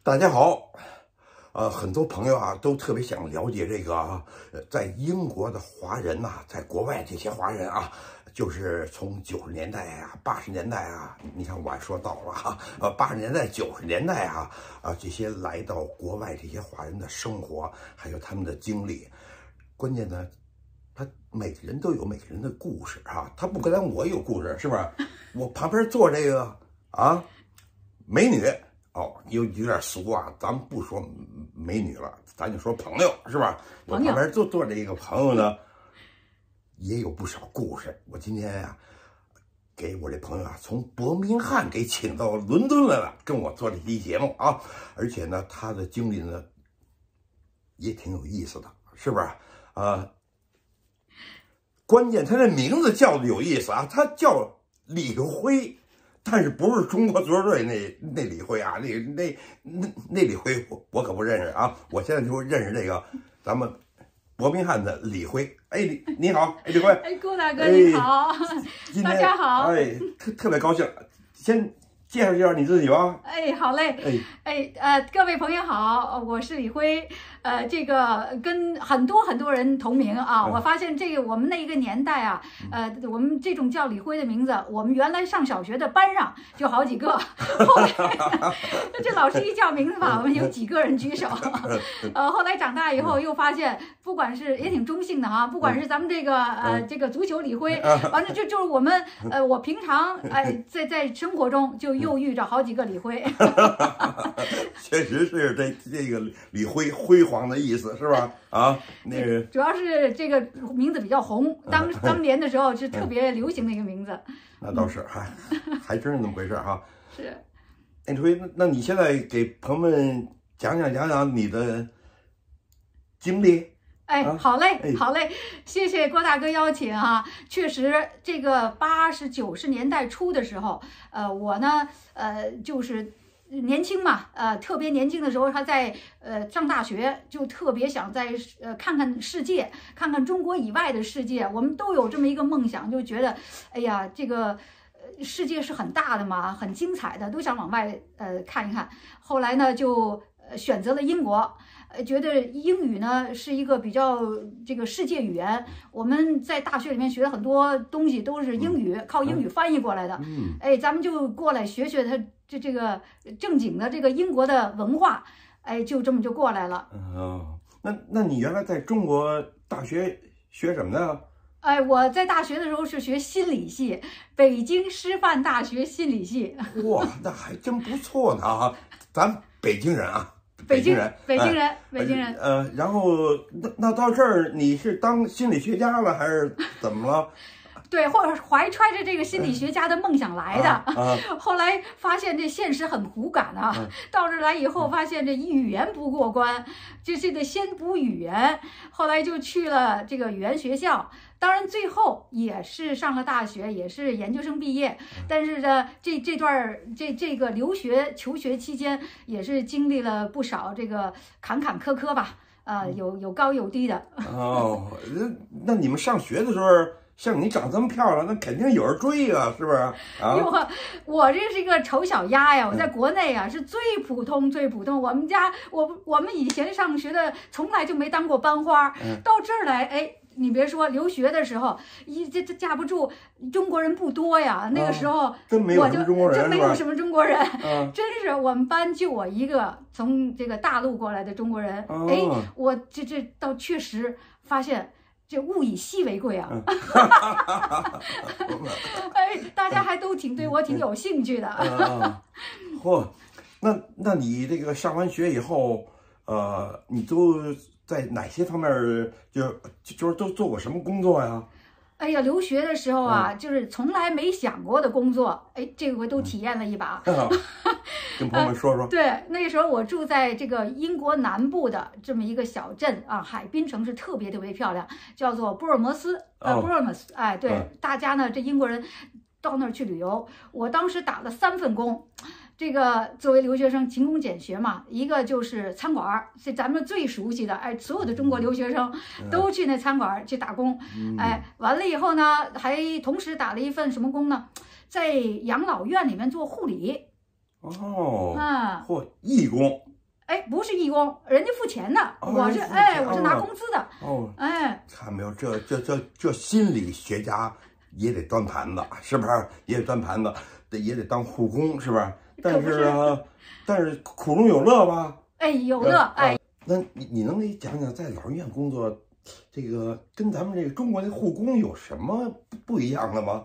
大家好，很多朋友啊都特别想了解这个在英国的华人呐、在国外这些华人啊，就是从90年代啊、80年代啊，你看我还说到了哈，80年代、90年代啊，这些来到国外这些华人的生活，还有他们的经历，关键呢，他每个人都有每个人的故事啊，他不可能我有故事是吧？我旁边坐这个美女。哦，有点俗啊，咱们不说美女了，咱就说朋友，是吧？我旁边坐着一个朋友呢，也有不少故事。我今天呀，给我这朋友啊，从伯明翰给请到伦敦来了，跟我做这期节目啊。而且呢，他的经历呢，也挺有意思的，是不是？关键他这名字叫的有意思啊，他叫李辉。但是不是中国足球队那李辉啊？那李辉我可不认识啊！我现在就认识这个咱们伯明翰的李辉。哎，你好，哎李辉。 哎，郭大哥你好，大家好。 哎，特别高兴，先介绍介绍你自己吧。 哎，好嘞。各位朋友好，我是李辉。这个跟很多人同名啊。我发现这个我们那个年代啊，我们这种叫李辉的名字，我们原来上小学的班上就好几个。后来这老师一叫名字吧，我们有几个人举手。后来长大以后又发现，不管是也挺中性的哈，不管是咱们这个足球李辉，完了就是我们我平常在生活中就又遇着好几个李辉。 确实是这个李辉煌的意思是吧？啊，那个主要是这个名字比较红，当年的时候是特别流行的一个名字。 那倒是，还真是那么回事哈。 是。 哎，李辉，那你现在给朋友们讲讲你的经历。 哎，好嘞，好嘞，谢谢郭大哥邀请啊。确实，这个80、90年代初的时候，我呢，就是年轻嘛，特别年轻的时候，他在上大学，就特别想在看看世界，看看中国以外的世界。我们都有这么一个梦想，就觉得，哎呀，这个世界是很大的嘛，很精彩的，都想往外看一看。后来呢，就选择了英国。觉得英语呢是一个比较这个世界语言，我们在大学里面学的很多东西都是英语，靠英语翻译过来的。哎，咱们就过来学学它这个正经的这个英国的文化，哎，就这么就过来了。 那你原来在中国大学学什么呢？ 哎，我在大学的时候是学心理系，北京师范大学心理系。 哇，那还真不错呢啊！咱北京人啊。 北京人。 然后那到这儿你是当心理学家了还是怎么了？ 对，或者怀揣着这个心理学家的梦想来的，后来发现这现实很骨感啊。到这儿来以后，发现这语言不过关，这得先补语言。后来就去了这个语言学校，当然最后也是上了大学，也是研究生毕业。但是呢，这段这个求学期间，也是经历了不少这个坎坎坷坷吧，有高有低的。 哦，那你们上学的时候，像你长这么漂亮，那肯定有人追啊，是不是？啊， 我这是一个丑小鸭呀！我在国内啊是最普通。我们家我们以前上学的从来就没当过班花，到这儿来，哎，你别说留学的时候，这架不住中国人不多呀。那个时候真没有什么中国人， 真没有什么中国人，真是我们班就我一个从这个大陆过来的中国人。哎，我这倒确实发现。这物以稀为贵啊！哎，大家还都对我挺有兴趣的。 嚯，那你这个上完学以后，你都在哪些方面就是都做过什么工作呀？ 哎呀，留学的时候啊，就是从来没想过的工作，哎，这回都体验了一把。 跟朋友们说说。 对，那时候我住在这个英国南部的这么一个小镇啊，海滨城市，特别漂亮，叫做波尔摩斯。Bournemouth，哎，对，大家呢，这英国人到那儿去旅游。我当时打了3份工。这个作为留学生勤工俭学嘛，一个就是餐馆，是咱们最熟悉的，哎，所有的中国留学生都去那餐馆去打工，哎，完了以后呢，还同时打了一份什么工呢？在养老院里面做护理。 哦，嚯，义工。 哎，不是义工，人家付钱的，我是拿工资的。 看没有，这心理学家也得端盘子，是不是？也得端盘子，也得当护工，是不是？但是苦中有乐吧？ 哎，有乐。 那你能给讲讲在老人院工作，这个跟咱们这个中国的护工有什么不一样的吗？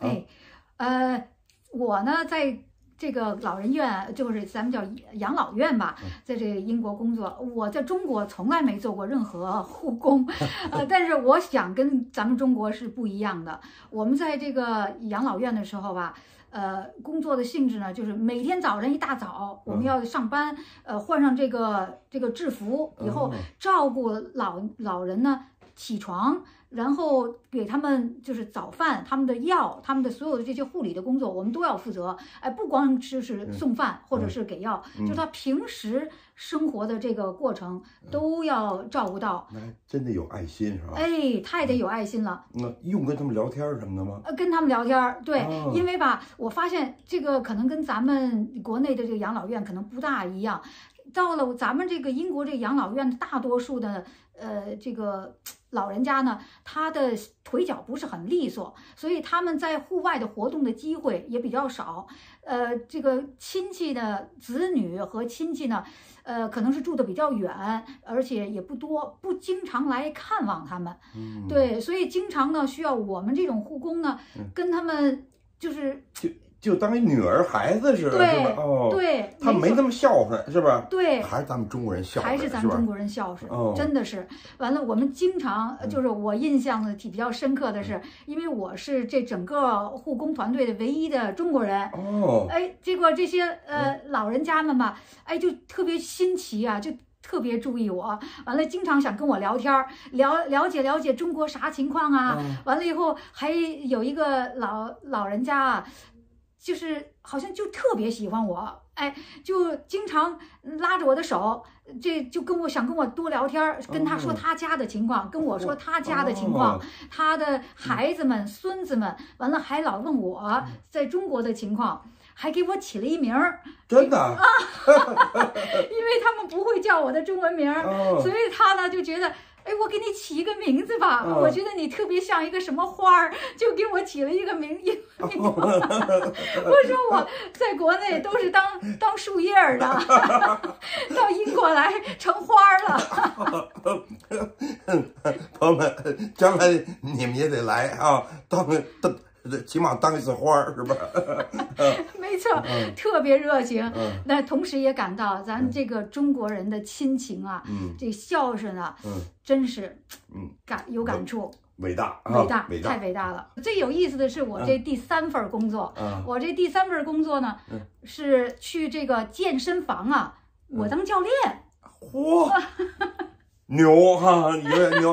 我呢在这个老人院，就是咱们叫养老院吧，在这个英国工作，我在中国从来没做过任何护工，但是我想跟咱们中国是不一样的。我们在这个养老院的时候吧，工作的性质呢，就是每天早晨一大早我们要上班，换上这个制服以后，照顾老人呢起床。然后给他们就是早饭、他们的药、他们的所有的这些护理的工作，我们都要负责。不光就是送饭或者是给药，就是他平时生活的这个过程都要照顾到。 那真的有爱心是吧？ 太得有爱心了。 那用跟他们聊天什么的吗？ 跟他们聊天，对，因为吧，我发现这个可能跟咱们国内的这个养老院可能不大一样。到了咱们这个英国这个养老院，大多数的这个老人家呢，他的腿脚不是很利索，所以他们在户外的活动的机会也比较少。这个亲戚的子女和亲戚呢，可能是住的比较远，而且也不多，不经常来看望他们。对，所以经常呢需要我们这种护工呢，跟他们就当一女儿孩子似的，是吧？ 对， 他没那么孝顺，是吧？ 对， 还是咱们中国人孝顺， 还是咱们中国人孝顺，真的是。完了，我们经常就是我印象的比较深刻的是，因为我是这整个护工团队的唯一的中国人。结果这些老人家们吧，就特别新奇啊，就特别注意我，完了经常想跟我聊天，了解中国啥情况啊。完了以后还有一个老人家啊。就是好像就特别喜欢我，就经常拉着我的手，这就想跟我多聊天，跟他说他家的情况，跟我说他家的情况，他的孩子们、孙子们，完了还老问我在中国的情况，还给我起了一名儿， 真的啊， 因为他们不会叫我的中文名，所以他呢就觉得。我给你起一个名字吧，我觉得你特别像一个什么花儿，就给我起了一个名字。我说我在国内都是当树叶的，到英国来成花了。 朋友们，将来你们也得来啊，起码当一次花儿是吧？ 没错，特别热情。那同时也感到咱这个中国人的亲情啊，这孝顺啊，真是有感触。 伟大， 太伟大了！最有意思的是我这第3份工作，我这第3份工作呢，是去这个健身房啊，我当教练。 嚯，牛哈，有点牛。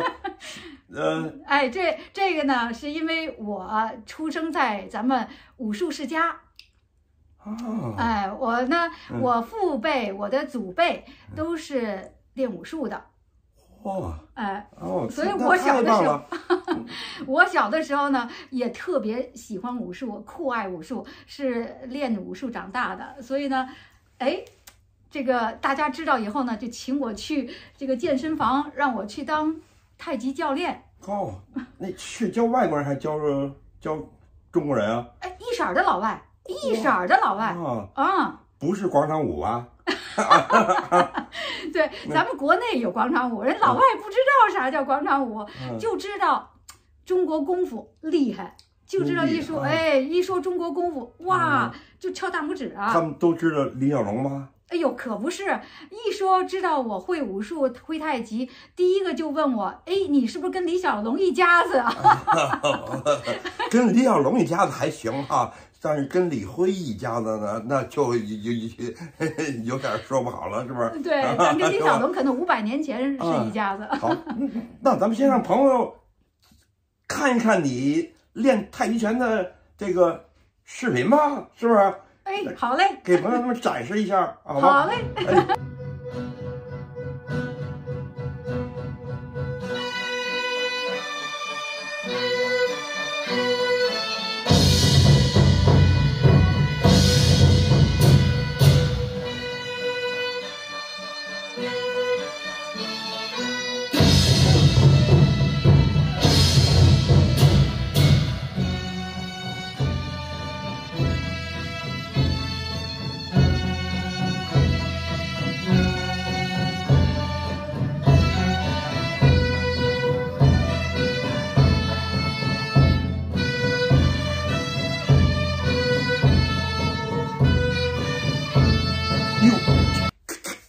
这个呢，是因为我出生在咱们武术世家。我父辈、我的祖辈都是练武术的。所以我小的时候呢，也特别喜欢武术，酷爱武术，是练武术长大的。所以呢，这个大家知道以后呢，就请我去这个健身房，让我去当太极教练。 那去教外国人还是教中国人啊？ 一色儿的老外， 不是广场舞啊？ 对，咱们国内有广场舞，人老外不知道啥叫广场舞，就知道中国功夫厉害，就知道一说中国功夫，哇，就敲大拇指啊！ 他们都知道李小龙吗？ 可不是，一说知道我会武术、会太极，第一个就问我，你是不是跟李小龙一家子啊？ 跟李小龙一家子还行哈，但是跟李辉一家子呢，那就有点说不好了，是不是？ 对，咱跟李小龙可能500年前是一家子。 好，那咱们先让朋友看一看你练太极拳的这个视频吧，是不是？ 好嘞， 给朋友们展示一下，好吧？ 好嘞。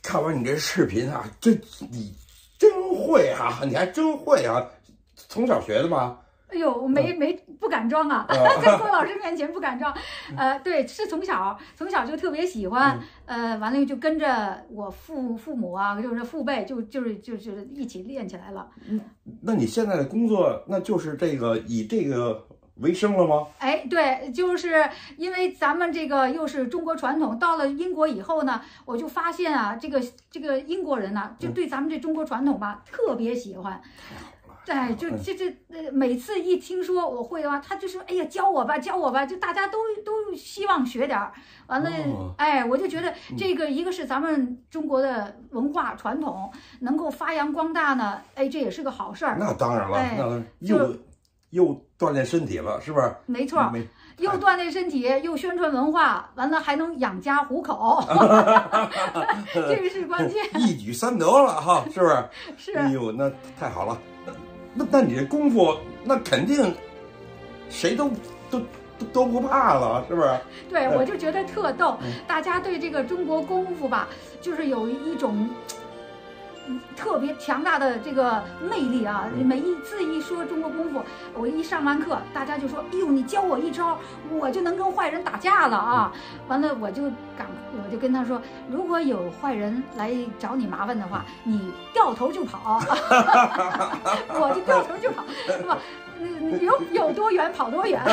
看完你这视频啊，你真会啊，你还真会啊，从小学的吗？ 哎呦，我不敢装啊，在郭老师面前不敢装。对，是从小就特别喜欢，完了就跟着我父母啊，就是父辈，就是一起练起来了。 那你现在的工作，那就是以这个为生了吗？ 哎，对，就是因为咱们这个又是中国传统，到了英国以后呢，我就发现啊，这个英国人呢，就对咱们这中国传统吧，特别喜欢。对，就每次一听说我会的话，他就说：“哎呀，教我吧，就大家都希望学点儿。”完了，哎，我就觉得这个一个是咱们中国的文化传统能够发扬光大呢，哎，这也是个好事儿。 那当然了，那又锻炼身体了，是不是？ 没错，又锻炼身体，又宣传文化，完了还能养家糊口，这个是关键。 一举三得了哈，是不是？ 是。 哎呦，那太好了。那你这功夫，那肯定谁都不怕了，是不是？ 对，我就觉得特逗，大家对这个中国功夫吧，就是有一种特别强大的这个魅力啊！每一次一说中国功夫，我一上完课，大家就说：“哎呦，你教我一招，我就能跟坏人打架了啊！”完了，我就跟他说：“如果有坏人来找你麻烦的话，你掉头就跑。”我就掉头就跑，是吧？有多远跑多远。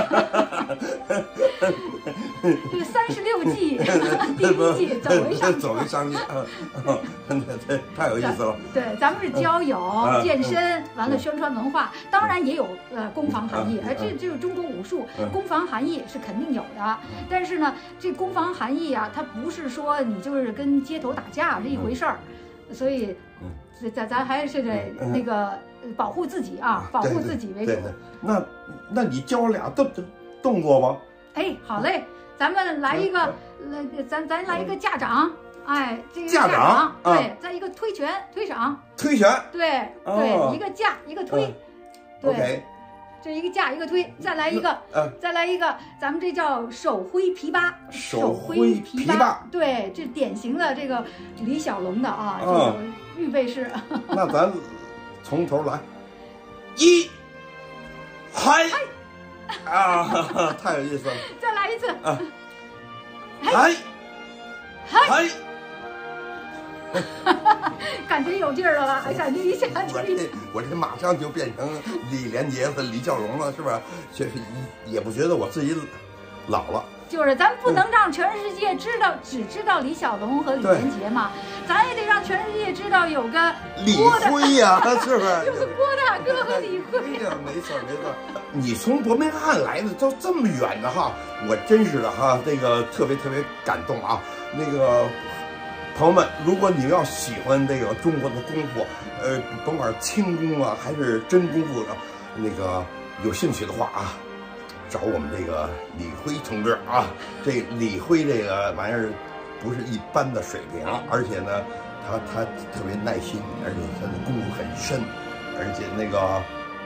这个36计，第1计走为上计， 太有意思了。 对，咱们是交友、健身，完了宣传文化，当然也有攻防含义。这就是中国武术，攻防含义是肯定有的。但是呢，这攻防含义啊，它不是说你就是跟街头打架是一回事儿，所以咱还是得那个保护自己啊，保护自己为主。 对，那你教我俩动作吧。 哎，好嘞，咱们来一个，咱来一个架掌。哎，这个架掌， 对，再一个推拳、推掌、 推拳， 对，一个架一个推，对，这一个架一个推，再来一个，咱们这叫手挥琵琶， 手挥琵琶， 对，这典型的这个李小龙的啊，这个预备式。 那咱从头来，一，嗨，啊，太有意思了， 再来一次， 嗨，嗨。 感觉有劲儿了吧？感觉一下我这马上就变成李连杰和李小龙了，是不是？也不觉得我自己老了。 就是咱不能让全世界只知道李小龙和李连杰嘛，咱也得让全世界知道有个李辉呀，是不是？ 有个郭大哥和李辉呀，没错。你从伯明翰来的都这么远的哈，我真是的哈，这个特别感动啊，那个。朋友们，如果你要喜欢这个中国的功夫，甭管轻功啊还是真功夫的，那个有兴趣的话啊，找我们这个李辉同志啊。这李辉这个玩意儿不是一般的水平，而且呢，他特别耐心，而且他的功夫很深，而且那个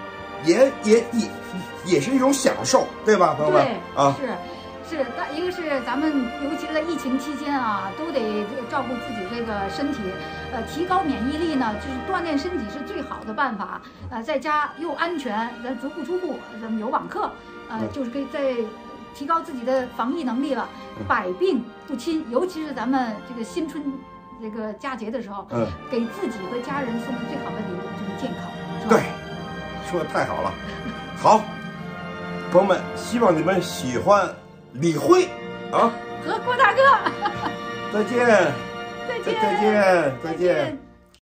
也是一种享受，对吧，朋友们？啊， 是，一个是咱们尤其是在疫情期间啊，都得照顾自己这个身体，提高免疫力呢，就是锻炼身体是最好的办法。在家又安全，咱足不出户，咱们有网课，就是可以在提高自己的防疫能力了，百病不侵。尤其是咱们这个新春这个佳节的时候，给自己和家人送的最好的礼物就是健康。 对，说的太好了。好，朋友们，希望你们喜欢李辉啊， 和郭大哥， 再见。